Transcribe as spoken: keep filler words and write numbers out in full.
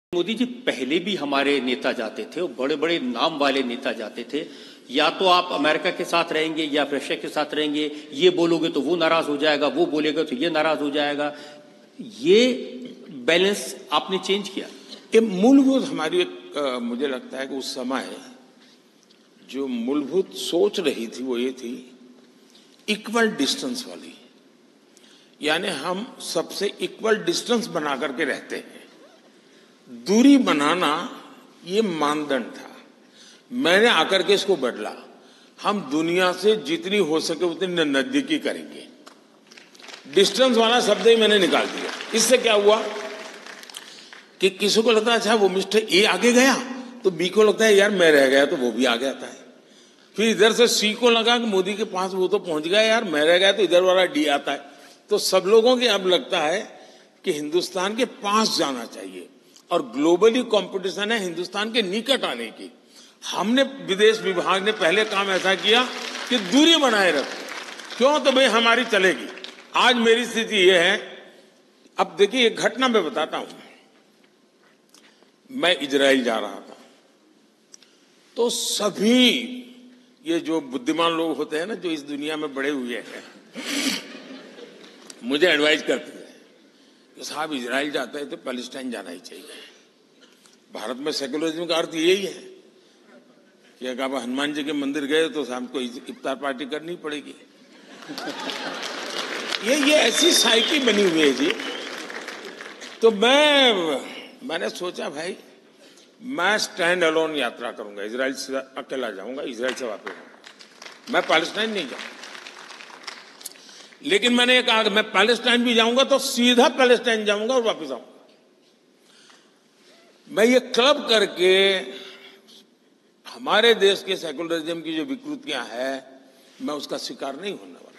मोदी जी पहले भी हमारे नेता जाते थे, वो बड़े बड़े नाम वाले नेता जाते थे। या तो आप अमेरिका के साथ रहेंगे या रशिया के साथ रहेंगे, ये बोलोगे तो वो नाराज हो जाएगा, वो बोलेगा तो ये नाराज हो जाएगा। ये बैलेंस आपने चेंज किया। ये मूलभूत हमारी एक आ, मुझे लगता है कि उस समय जो मूलभूत सोच रही थी वो ये थी इक्वल डिस्टेंस वाली, यानी हम सबसे इक्वल डिस्टेंस बना करके रहते हैं। दूरी बनाना ये मानदंड था। मैंने आकर के इसको बदला, हम दुनिया से जितनी हो सके उतनी नजदीकी करेंगे। डिस्टेंस वाला शब्द ही मैंने निकाल दिया। इससे क्या हुआ कि किसी को लगता है अच्छा वो मिस्टर ए आगे गया तो बी को लगता है यार मैं रह गया तो वो भी आगे आता है। फिर इधर से सी को लगा कि मोदी के पास वो तो पहुंच गया यार मैं रह गया तो इधर वाला डी आता है। तो सब लोगों की अब लगता है कि हिंदुस्तान के पास जाना चाहिए और ग्लोबली कंपटीशन है हिंदुस्तान के निकट आने की। हमने विदेश विभाग ने पहले काम ऐसा किया कि दूरी बनाए रखो। क्यों? तो भाई हमारी चलेगी। आज मेरी स्थिति यह है, अब देखिए एक घटना मैं बताता हूं। मैं इजराइल जा रहा था तो सभी ये जो बुद्धिमान लोग होते हैं ना, जो इस दुनिया में बड़े हुए हैं, मुझे एडवाइज करते हैं कि साहब इजराइल जाते हैं तो पैलेस्टाइन जाना ही चाहिए। भारत में सेकुलरिज्म का अर्थ यही है कि अगर आप हनुमान जी के मंदिर गए तो शाम को इफ्तार पार्टी करनी पड़ेगी। ये ये ऐसी साइकी बनी हुई है जी। तो मैं मैंने सोचा भाई मैं स्टैंड अलोन यात्रा करूंगा, इजराइल से अकेला जाऊंगा, इजराइल से वापस आऊंगा, मैं पैलेस्टाइन नहीं जाऊंगा। लेकिन मैंने ये कहा कि मैं पैलेस्टाइन भी जाऊंगा तो सीधा पैलेस्टाइन जाऊंगा और वापस आऊंगा। मैं ये क्लब करके हमारे देश के सेकुलरिज्म की जो विकृतियां हैं मैं उसका शिकार नहीं होने वाला।